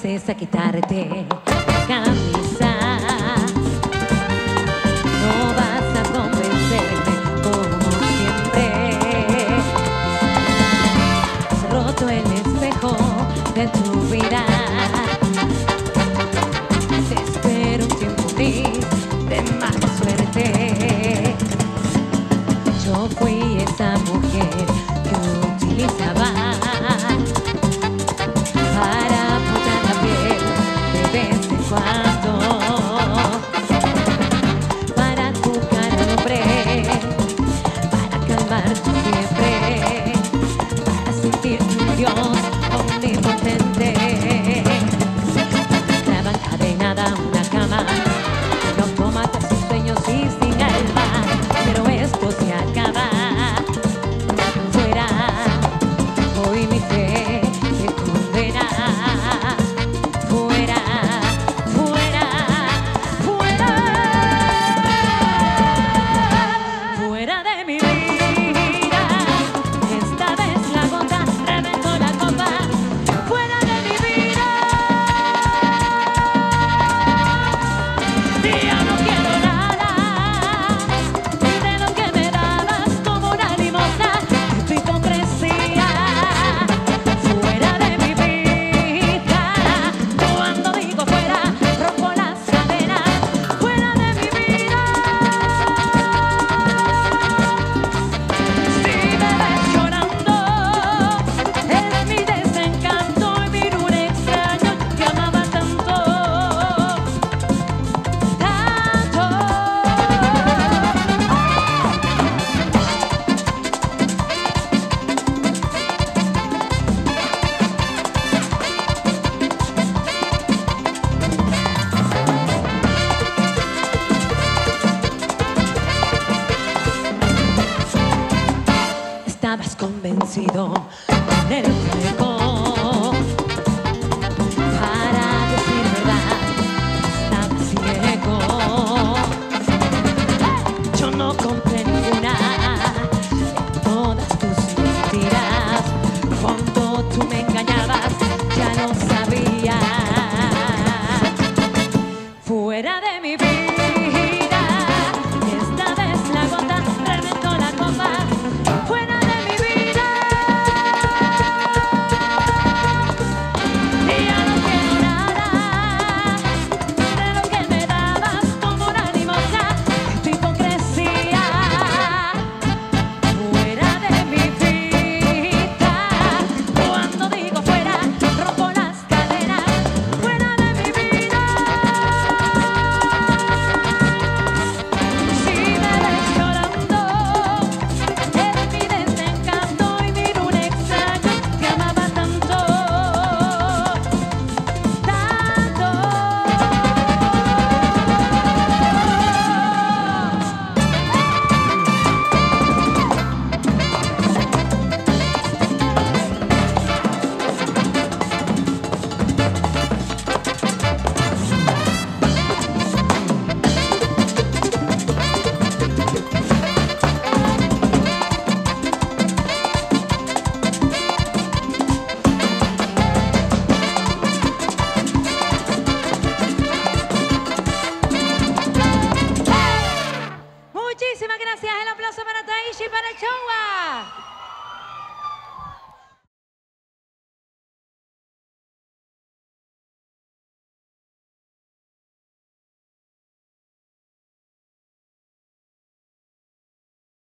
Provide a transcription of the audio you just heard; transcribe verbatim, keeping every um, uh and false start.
empieces a quitarte camisa. No vas a convencerme como siempre. Has roto el espejo de tu vida. Te espero un tiempo gris de mala suerte. Yo fui esa mujer que utilizaba para apuntar la piel de vez en cuando, para tocar al hombre, para calmar tu fiebre, para sentirte un dios omnipotente. Esclava encadenada a una cama, en autómata sin sueños y sin alma, pero esto se acaba. Fuera, hoy mi fe te condena. Fuera, fuera, fuera, fuera de mi vida. Esta vez la gota reventó la copa. Fuera de mi vida. Ya no quiero nada de lo que me dabas como una limosna. Tu hipocresía. Fuera de mi vida. Cuando digo fuera, rompo las cadenas. Fuera de mi vida. Si me ves llorando, es mi desencanto y miro un extraño que amaba tanto, tanto. Estabas convencido con el juego para decir verdad. Estabas ciego. Yo no compré ninguna de todas tus mentiras. Cuando tú me engañabas, ya lo sabía. Fuera de mi vida. Esta vez la gota reventó la copa. Fuera de mi vida. Ya no quiero nada de lo que me dabas como una limosna. Tu hipocresía. Fuera de mi vida. Cuando digo fuera, rompo las cadenas. Fuera de mi vida. Si me ves llorando, es mi desencanto y miro un extraño que amaba tanto, tanto. Muchísimas gracias. El aplauso para Taishi y para Chowa.